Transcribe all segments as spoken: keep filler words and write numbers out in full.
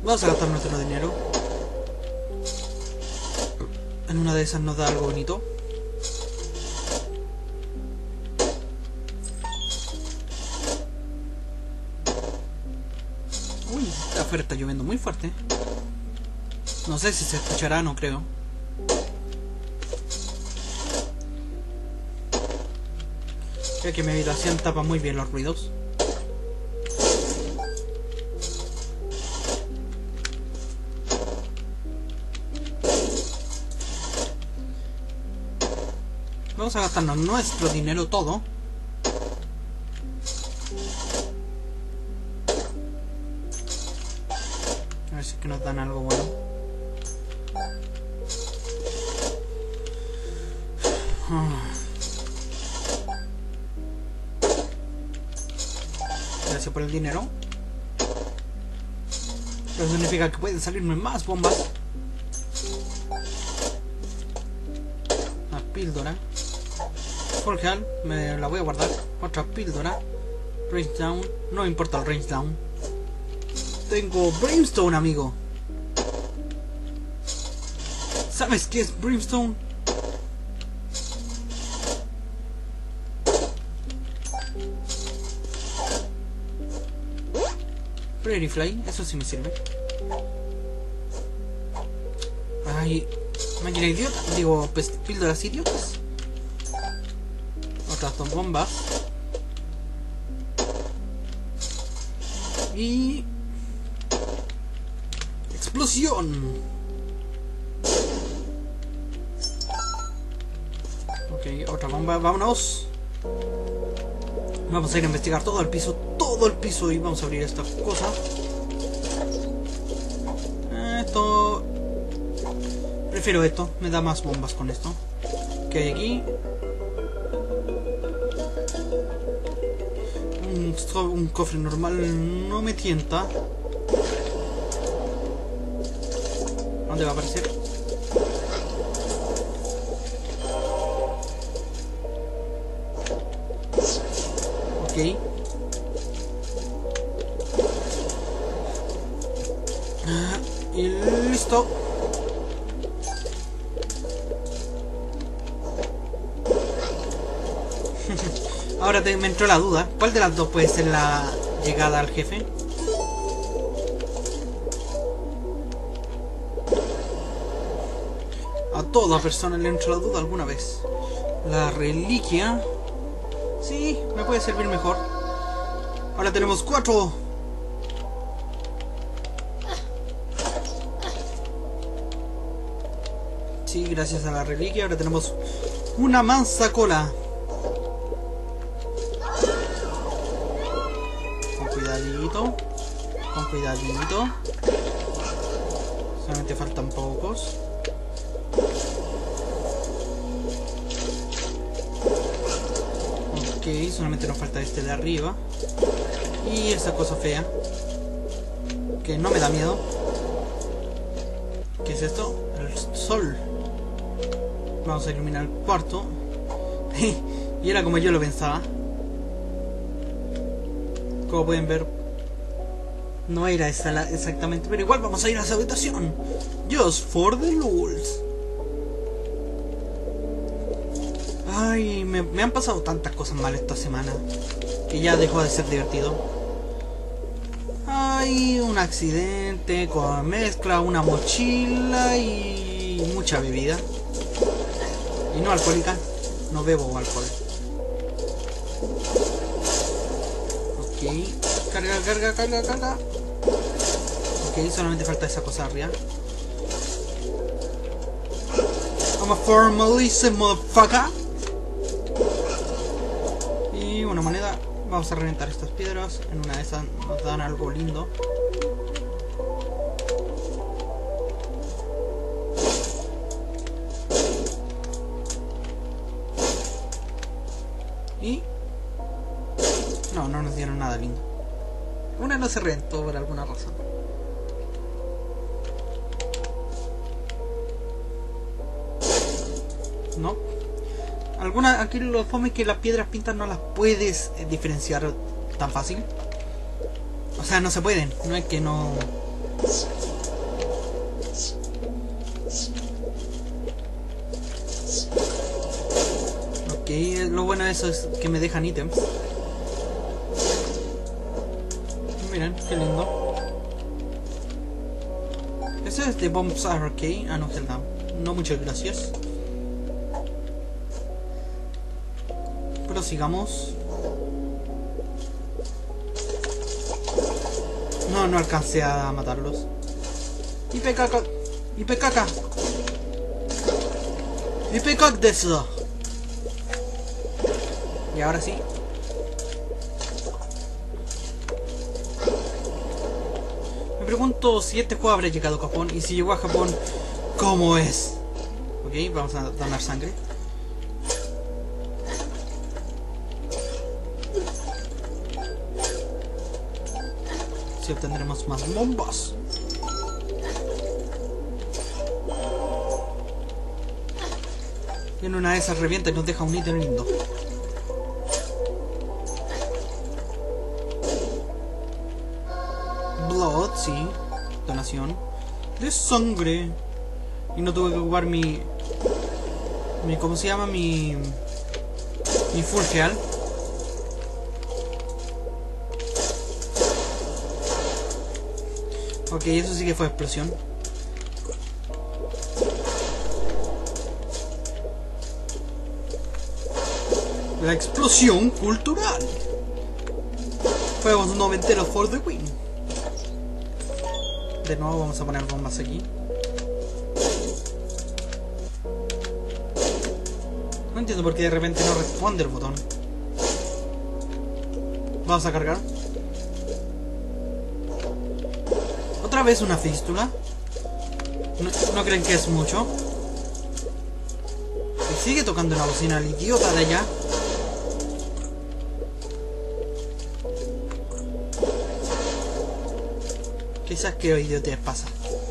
Vamos a gastar nuestro dinero. En una de esas nos da algo bonito. Uy, afuera está lloviendo muy fuerte. No sé si se escuchará, no creo. Creo que mi habitación tapa muy bien los ruidos. Vamos a gastarnos nuestro dinero todo. A ver si es que nos dan algo bueno. Gracias por el dinero. Eso significa que pueden salirme más bombas. Una píldora. Full health, me la voy a guardar. Otra píldora. Range down, no importa el range down. Tengo Brimstone, amigo. ¿Sabes qué es Brimstone? Prairie Fly, eso sí me sirve. Ay, máquina idiota. Digo, pues, píldoras idiotas. Otras dos bombas. Y... ¡explosión! Ok, otra bomba, vámonos. Vamos a ir a investigar todo el piso, todo el piso, y vamos a abrir esta cosa. Esto... prefiero esto, me da más bombas con esto. ¿Qué hay aquí? Un, un cofre normal no me tienta. ¿Dónde va a aparecer? Ok. Ah, y listo. Ahora te, me entró la duda. ¿Cuál de las dos puede ser la llegada al jefe? A toda persona le entra la duda alguna vez. La reliquia. Sí, me puede servir mejor. Ahora tenemos cuatro. Sí, gracias a la reliquia ahora tenemos una mansa cola. Con cuidadito. Con cuidadito. Solamente faltan pocos. Ok, solamente nos falta este de arriba. Y esta cosa fea, que no me da miedo. ¿Qué es esto? El sol. Vamos a iluminar el cuarto. Y era como yo lo pensaba. Como pueden ver, no era esa exactamente, pero igual vamos a ir a esa habitación. Just for the lulz. Ay, me, me han pasado tantas cosas mal esta semana que ya dejó de ser divertido. Ay, un accidente con mezcla, una mochila y mucha bebida. Y no alcohólica, no bebo alcohol. Ok, carga, carga, carga, carga. Ok, solamente falta esa cosa arriba. I'm a formalism motherfucker. Y una moneda. Vamos a reventar estas piedras. En una de esas nos dan algo lindo. Y... no, no nos dieron nada lindo. Una no se reventó por alguna razón. No. Alguna, aquí lo fome es que las piedras pintas no las puedes eh, diferenciar tan fácil. O sea, no se pueden. No es que no... Ok, lo bueno de eso es que me dejan ítems. Miren, qué lindo. Ese es de Bombs Arcade. Ah, no, Helldown. No, muchas gracias. Pero sigamos. No, no alcancé a matarlos. Y P K K. Y P K K. Y P K K de eso. Y ahora sí. Me pregunto si este juego habrá llegado a Japón. Y si llegó a Japón, ¿cómo es? Ok, vamos a donar sangre. Si obtendremos más bombas. Y en una de esas revienta y nos deja un ítem lindo. Blood, sí. Donación de sangre. Y no tuve que ocupar mi... mi ¿cómo se llama? Mi... mi full heal. Ok, eso sí que fue explosión. La explosión cultural. Juegos noventeros for the win. De nuevo vamos a poner bombas aquí. No entiendo por qué de repente no responde el botón. Vamos a cargar. Otra vez una fístula. ¿No, ¿no creen que es mucho? Y sigue tocando la bocina el idiota de allá. Quizás que idiotez pasa.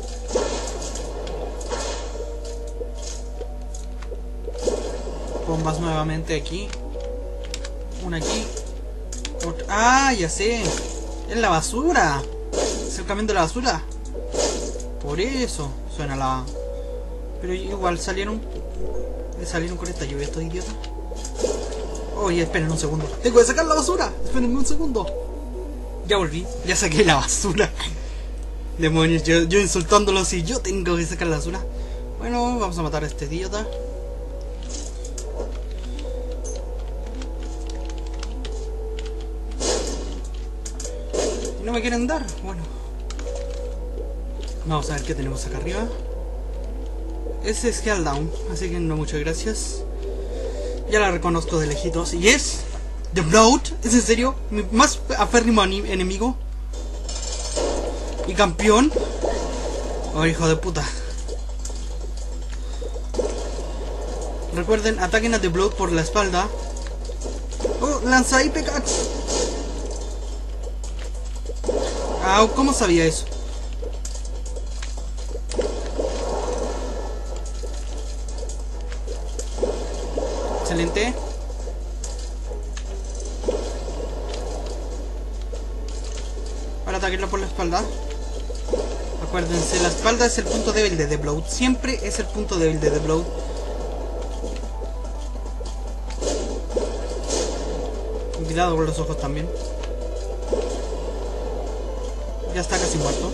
Bombas nuevamente aquí. Una aquí. Otra. ¡Ah! Ya sé. Es la basura. Es el camión de la basura. Por eso suena la... Pero igual salieron... Salieron con esta lluvia estos idiotas. Oye, esperen un segundo. Tengo que sacar la basura. Esperen un segundo. Ya volví. Ya saqué la basura. Demonios, yo, yo insultándolos y yo tengo que sacar la basura. Bueno, vamos a matar a este idiota. Y no me quieren dar. Bueno. Vamos a ver qué tenemos acá arriba. Ese es Helldown, así que no, muchas gracias. Ya la reconozco de lejitos. Y es... The Blood. ¿Es en serio? Mi más aférrimo enemigo. Y campeón. Oh, hijo de puta. Recuerden, ataquen a The Blood por la espalda. Oh, lanza ahí, P K K. Ah, ¿cómo sabía eso? Excelente. Ahora ataquenlo por la espalda. Acuérdense, la espalda es el punto débil de The Blood. Siempre es el punto débil de The Blood. Cuidado con los ojos también. Ya está casi muerto.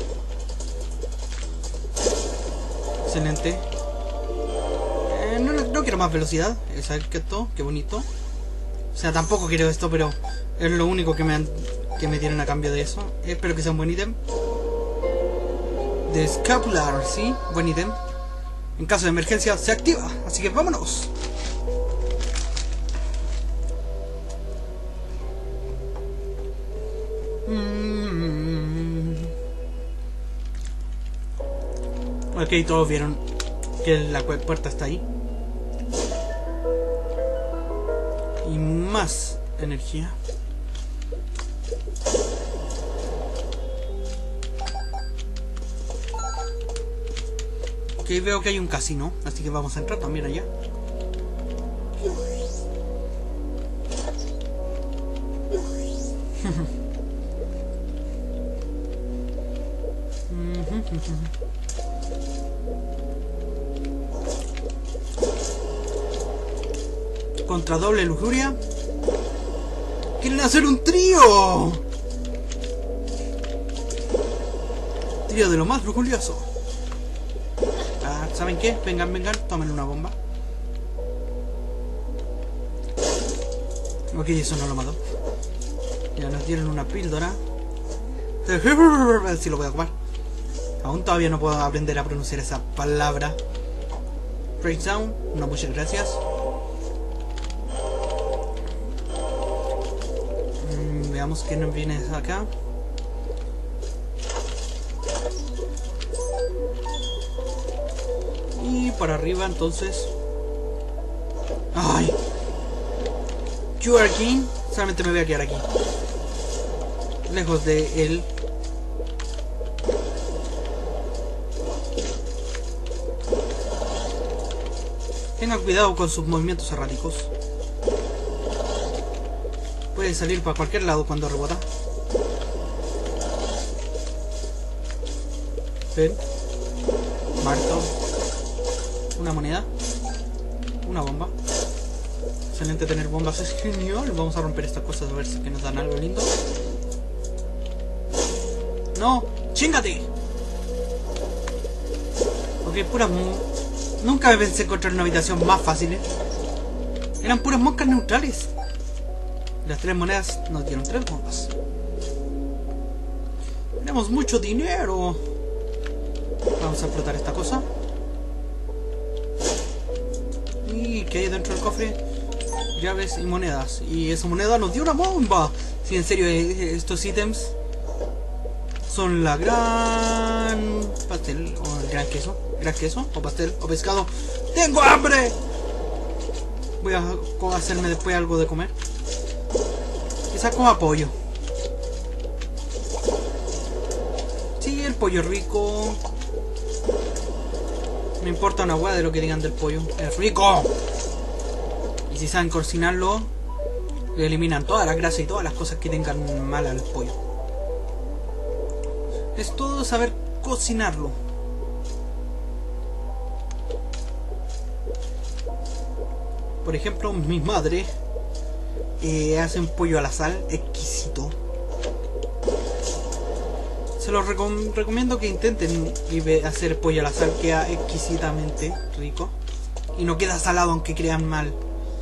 Excelente. Eh, no, no quiero más velocidad. Exacto, qué bonito. O sea, tampoco quiero esto, pero es lo único que me han, que me dieron a cambio de eso. Espero que sea un buen ítem. De Scapular, sí, buen ítem. En caso de emergencia se activa. Así que vámonos. Mm. Ok, todos vieron que la puerta está ahí. Y más energía. Ok, veo que hay un casino, así que vamos a entrar también allá. Uh-huh. Contra doble lujuria. ¡Quieren hacer un trío! Trío de lo más lujurioso. Ah, ¿saben qué? Vengan, vengan, tomen una bomba. Ok, eso no lo mató. Ya nos dieron una píldora. A ver si lo voy a tomar. Aún todavía no puedo aprender a pronunciar esa palabra. Breakdown, no, muchas gracias. Mm, veamos quién nos viene acá. Y para arriba entonces. ¡Ay! You are king. Solamente me voy a quedar aquí, lejos de él. Tengan cuidado con sus movimientos erráticos. Puede salir para cualquier lado cuando rebota. Ven. Marto. Una moneda. Una bomba. Excelente tener bombas, es genial. Vamos a romper estas cosas a ver si que nos dan algo lindo. ¡No! ¡Chíngate! Ok, puras... Nunca me pensé encontrar una habitación más fácil, ¿eh? Eran puras moscas neutrales. Las tres monedas nos dieron tres bombas. Tenemos mucho dinero. Vamos a explotar esta cosa. ¿Y qué hay dentro del cofre? Llaves y monedas. Y esa moneda nos dio una bomba. Si en serio estos ítems son la gran pastel o el gran queso. Gran queso o pastel o pescado. ¡Tengo hambre! Voy a hacerme después algo de comer. Quizás coma pollo. Sí, el pollo es rico. No importa una hueá de lo que digan del pollo. ¡Es rico! Y si saben cocinarlo, le eliminan toda la grasa y todas las cosas que tengan mal al pollo. Es todo saber cocinarlo. Por ejemplo, mi madre eh, hace un pollo a la sal exquisito. Se los recom recomiendo que intenten hacer pollo a la sal, queda exquisitamente rico. Y no queda salado aunque crean mal.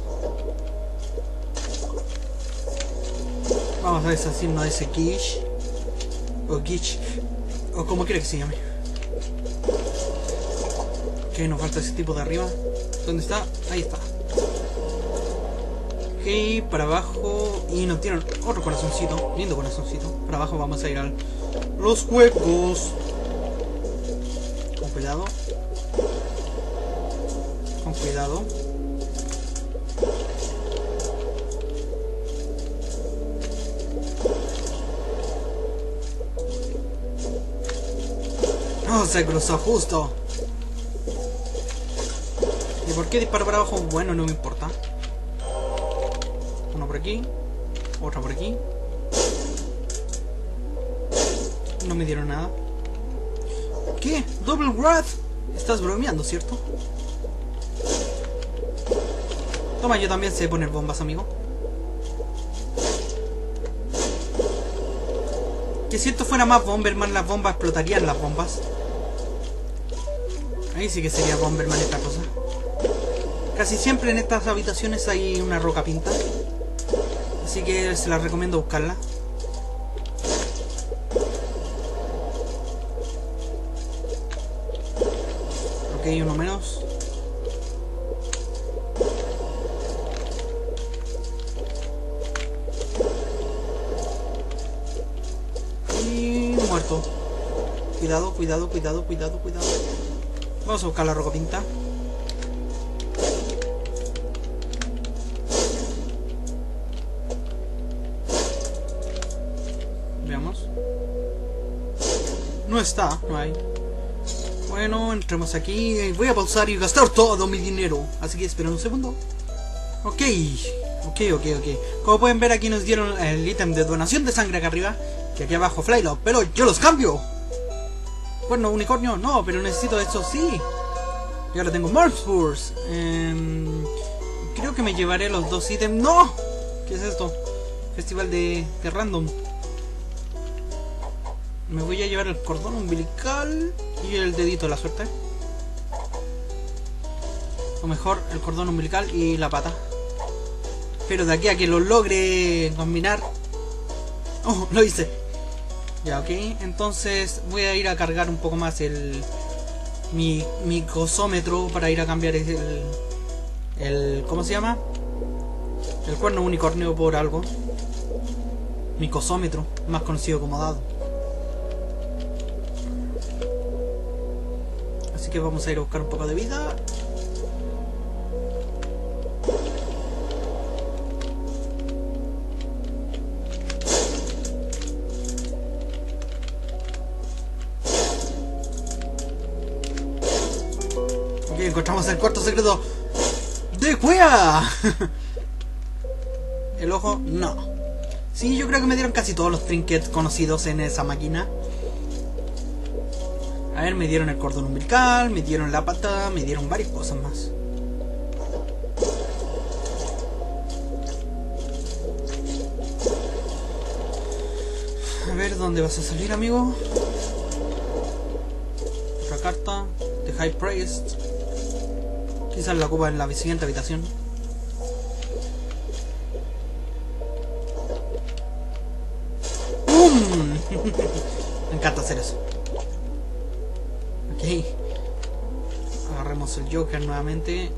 Vamos a deshacernos de ese quiche. O quiche. O como quiera que se llame. Que nos falta ese tipo de arriba. ¿Dónde está? Ahí está. Ok, para abajo. Y nos tiran otro corazoncito. Lindo corazoncito. Para abajo vamos a ir a los huecos. Con cuidado. Con cuidado. No, se cruzó justo. ¿Y por qué disparo para abajo? Bueno, no me importa. Uno por aquí. Otro por aquí. No me dieron nada. ¿Qué? ¿Double Wrath? Estás bromeando, ¿cierto? Toma, yo también sé poner bombas, amigo. Que si esto fuera más Bomberman, las bombas explotarían las bombas. Ahí sí que sería Bomberman esta cosa. Casi siempre en estas habitaciones hay una roca pinta. Así que se las recomiendo buscarla. Ok, uno menos. Y muerto. Cuidado, cuidado, cuidado, cuidado, cuidado. Vamos a buscar la roca pinta. Veamos. No está, no hay. Bueno, entremos aquí. Voy a pausar y gastar todo mi dinero. Así que esperen un segundo. Ok. Ok, ok, ok. Como pueden ver, aquí nos dieron el ítem de donación de sangre acá arriba. Y aquí abajo Flylock. Pero yo los cambio. Bueno, unicornio, no, pero necesito eso sí. Y ahora tengo Morphspurs. Eh, creo que me llevaré los dos ítems. ¡No! ¿Qué es esto? Festival de, de random. Me voy a llevar el cordón umbilical y el dedito de la suerte. O mejor, el cordón umbilical y la pata. Pero de aquí a que lo logre combinar... ¡Oh! Lo hice. Ya, ok. Entonces voy a ir a cargar un poco más el... Mi, mi cosómetro para ir a cambiar el... el ¿cómo se llama? El cuerno unicornio por algo. Mi cosómetro, más conocido como dado. Así que vamos a ir a buscar un poco de vida. Ok, encontramos el cuarto secreto de Cuea. El ojo, no. Sí, yo creo que me dieron casi todos los trinkets conocidos en esa máquina. A ver, me dieron el cordón umbilical, me dieron la pata, me dieron varias cosas más. A ver, ¿dónde vas a salir, amigo? Otra carta. The High Priest. Quizás la ocupa en la siguiente habitación. ¡Bum! Me encanta hacer eso. Ok. Agarremos el Joker nuevamente.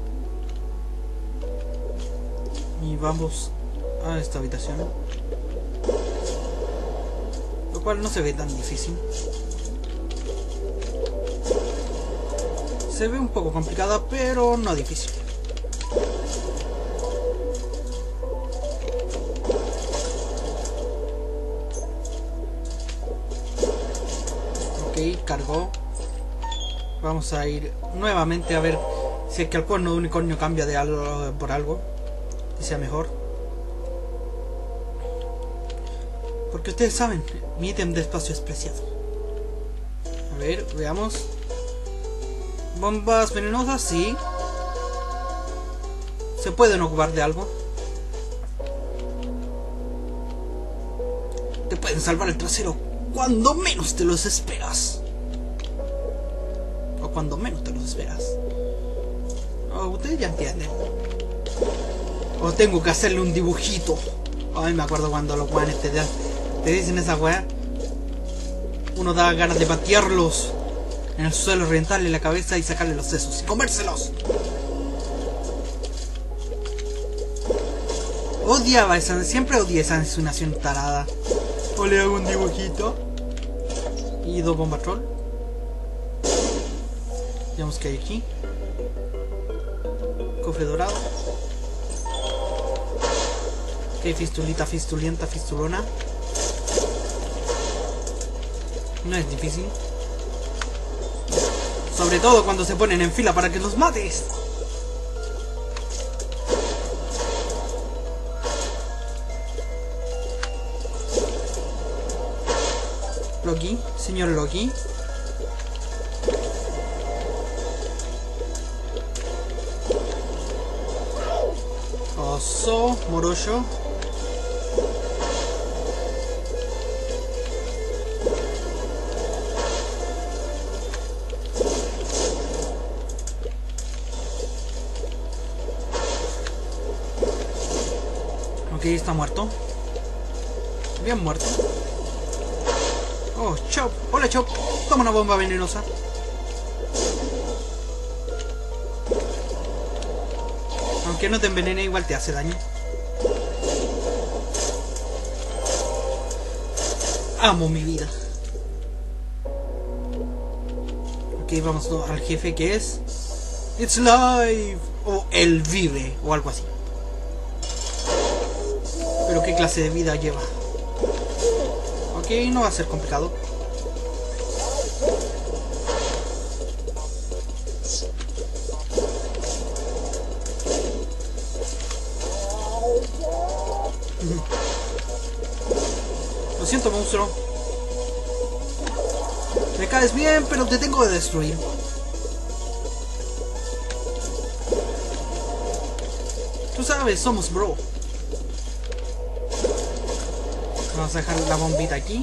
Y vamos a esta habitación. Lo cual no se ve tan difícil. Se ve un poco complicada, pero no difícil. Ok, cargó. Vamos a ir nuevamente a ver si es que el cuerno de unicornio cambia de algo por algo que sea mejor. Porque ustedes saben, mi ítem de espacio es preciado. A ver, veamos. Bombas venenosas, sí. Se pueden ocupar de algo. Te pueden salvar el trasero cuando menos te los esperas. O cuando menos te los esperas. Oh, ustedes ya entienden. O tengo que hacerle un dibujito. Ay, me acuerdo cuando los guanes te, te dicen esa weá. Uno da ganas de patearlos en el suelo, reventarle la cabeza y sacarle los sesos y comérselos. Odiaba esa, siempre odié esa insinuación tarada. O le hago un dibujito. Y dos bombas troll. Veamos que hay aquí. Cofre dorado. Ok, fistulita, fistulienta, fistulona. No es difícil. Sobre todo cuando se ponen en fila para que los mates. Loki, señor Loki. Oso, Morocho. Ok, está muerto. Bien muerto. Oh, Chop. Hola, Chop. Toma una bomba venenosa. Aunque no te envenene, igual te hace daño. Amo mi vida. Ok, vamos al jefe que es... It's live. O él vive. O algo así. Pero qué clase de vida lleva. Ok, no va a ser complicado. Lo siento, monstruo. Me caes bien, pero te tengo que destruir. Tú sabes, somos bro. Vamos a dejar la bombita aquí.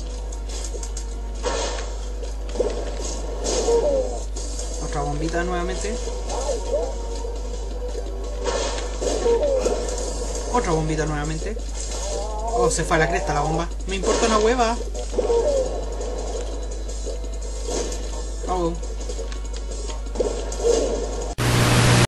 Otra bombita nuevamente. Otra bombita nuevamente. Oh, se fue a la cresta la bomba. Me importa una hueva. Oh.